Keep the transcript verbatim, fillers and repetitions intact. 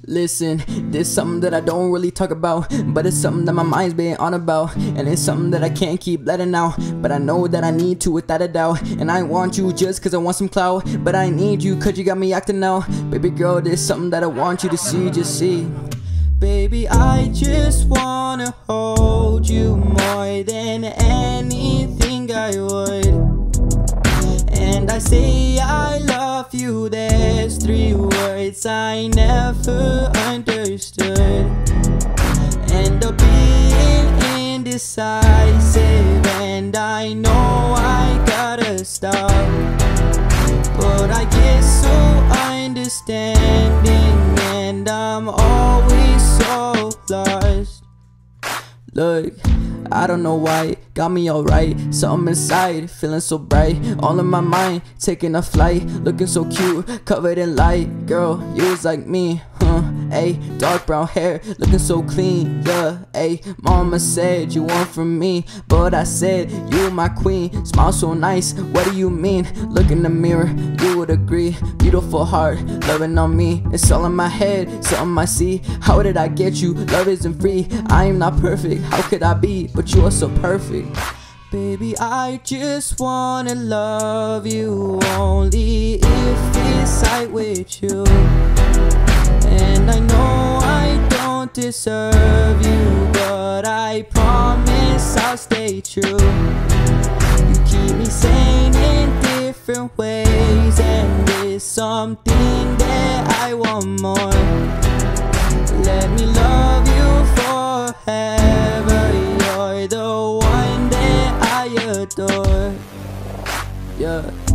Listen, this something that I don't really talk about, but it's something that my mind's been on about, and it's something that I can't keep letting out, but I know that I need to without a doubt. And I want you just cause I want some clout, but I need you cause you got me acting out. Baby girl, there's something that I want you to see, just see. Baby, I just wanna hold you more than anything I would. And I say I love you, there's three words I never understood. End up being indecisive, and I know I gotta stop, but I get so understanding, and I'm always so lost. Look, I don't know why, got me alright. Something inside, feeling so bright. All in my mind, taking a flight. Looking so cute, covered in light. Girl, you was like me, huh? Ayy, dark brown hair, looking so clean, yeah. Ayy, mama said you want from me, but I said you my queen. Smile so nice, what do you mean? Look in the mirror, you would agree. Beautiful heart, loving on me. It's all in my head, something I see. How did I get you? Love isn't free. I am not perfect, how could I be? But you are so perfect. Baby, I just wanna love you only if it's right with you. And I know I don't deserve you, but I promise I'll stay true. You keep me sane in different ways, and it's something that I want more. Let me love you forever, you're the one that I adore. Yeah.